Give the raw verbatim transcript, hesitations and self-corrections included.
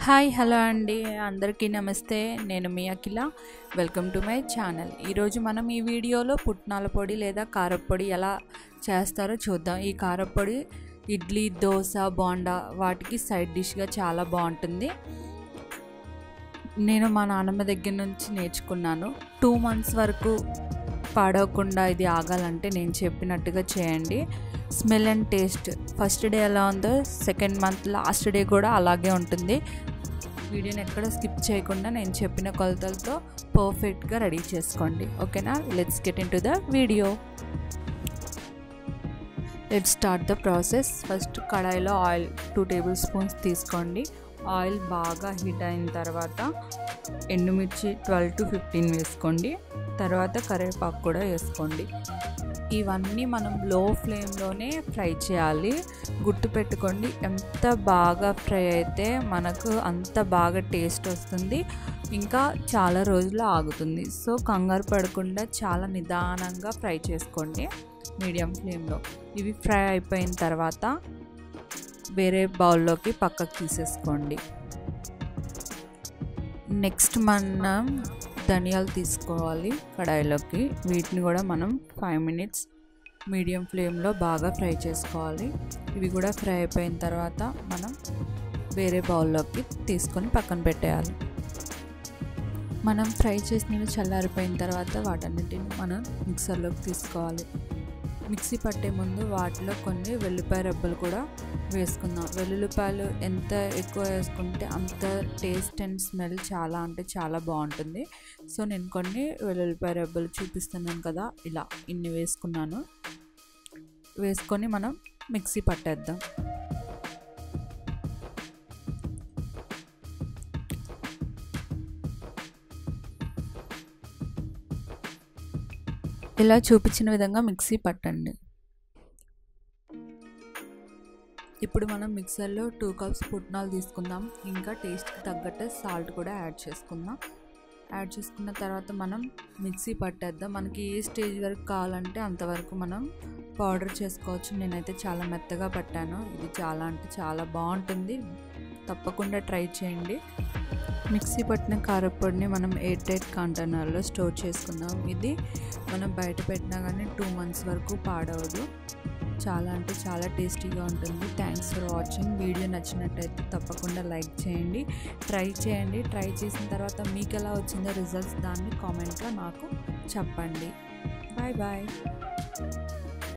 Hi hello అండి అందరికీ నమస్తే. నేను మీ Akhila. Welcome to my channel. ఈరోజు మనం ఈ వీడియోలో పుట్నాల పొడి లేదా కారప్పొడి ఎలా చేస్తారో చూద్దాం. ఈ కారప్పొడి ఇడ్లీ, దోశ, బోండా వాటికి సైడ్ డిష్గా చాలా బాగుంటుంది. నేను మా నాన్నమ్మ దగ్గర నుంచి నేర్చుకున్నాను. టూ మంత్స్ వరకు పాడవకుండా ఇది ఆగాలంటే నేను చెప్పినట్టుగా చేయండి. Smell and taste first day ఎలా ఉందో సెకండ్ మంత్ లాస్ట్ డే కూడా అలాగే ఉంటుంది. వీడియోని ఎక్కడ స్కిప్ చేయకుండా నేను చెప్పిన కొలతలతో పర్ఫెక్ట్గా రెడీ చేసుకోండి. ఓకేనా? Let's get in to the video. Let's start the process. First కడాయిలో ఆయిల్ టూ టేబుల్ స్పూన్స్ తీసుకోండి. ఆయిల్ బాగా హీట్ అయిన తర్వాత ఎండుమిర్చి ట్వెల్వ్ టు ఫిఫ్టీన్ వేసుకోండి. తర్వాత కరివేపాకు కూడా వేసుకోండి. ఇవన్నీ మనం లో ఫ్లేమ్లోనే ఫ్రై చేయాలి. గుర్తుపెట్టుకోండి, ఎంత బాగా ఫ్రై అయితే మనకు అంత బాగా టేస్ట్ వస్తుంది, ఇంకా చాలా రోజులు ఆగుతుంది. సో కంగారు పడకుండా చాలా నిదానంగా ఫ్రై చేసుకోండి మీడియం ఫ్లేమ్లో. ఇవి ఫ్రై అయిపోయిన తర్వాత వేరే బౌల్లోకి పక్కకు తీసేసుకోండి. నెక్స్ట్ మనం ధనియాలు తీసుకోవాలి కడాయిలోకి. వీటిని కూడా మనం ఫైవ్ మినిట్స్ మీడియం ఫ్లేమ్లో బాగా ఫ్రై చేసుకోవాలి. ఇవి కూడా ఫ్రై అయిపోయిన తర్వాత మనం వేరే బౌల్లోకి తీసుకొని పక్కన పెట్టేయాలి. మనం ఫ్రై చేసినవి చల్లారిపోయిన తర్వాత వాటన్నిటిని మనం మిక్సర్లోకి తీసుకోవాలి. మిక్సీ పట్టే ముందు వాటిలో కొన్ని వెల్లుల్లిపాయ రెబ్బలు కూడా వేసుకుందాం. వెల్లుల్లిపాయలు ఎంత ఎక్కువ వేసుకుంటే అంత టేస్ట్ అండ్ స్మెల్ చాలా అంటే చాలా బాగుంటుంది. సో నేను కొన్ని వెల్లుల్లిపాయ రెబ్బలు చూపిస్తున్నాను కదా, ఇలా ఇన్ని వేసుకున్నాను. వేసుకొని మనం మిక్సీ పట్టేద్దాం. ఇలా చూపించిన విధంగా మిక్సీ పట్టండి. ఇప్పుడు మనం మిక్సర్లో టూ కప్స్ పుట్నాలు తీసుకుందాం. ఇంకా టేస్ట్కి తగ్గట్టు సాల్ట్ కూడా యాడ్ చేసుకుందాం. యాడ్ చేసుకున్న తర్వాత మనం మిక్సీ పట్టేద్దాం. మనకి ఏ స్టేజ్ వరకు కావాలంటే అంతవరకు మనం పౌడర్ చేసుకోవచ్చు. నేనైతే చాలా మెత్తగా పట్టాను. ఇది చాలా అంటే చాలా బాగుంటుంది, తప్పకుండా ట్రై చేయండి. మిక్సీ పట్టిన కారప్పొడిని మనం ఎయిర్ టైట్ కంటైనర్లో స్టోర్ చేసుకుందాం. ఇది మనం బయట పెట్టినా కానీ టూ మంత్స్ వరకు పాడవదు. చాలా అంటే చాలా టేస్టీగా ఉంటుంది. Thanks for watching. వీడియో నచ్చినట్టయితే తప్పకుండా లైక్ చేయండి, ట్రై చేయండి. ట్రై చేసిన తర్వాత మీకు ఎలా వచ్చిందో రిజల్ట్స్ దాన్ని కామెంట్లో నాకు చెప్పండి. Bye bye.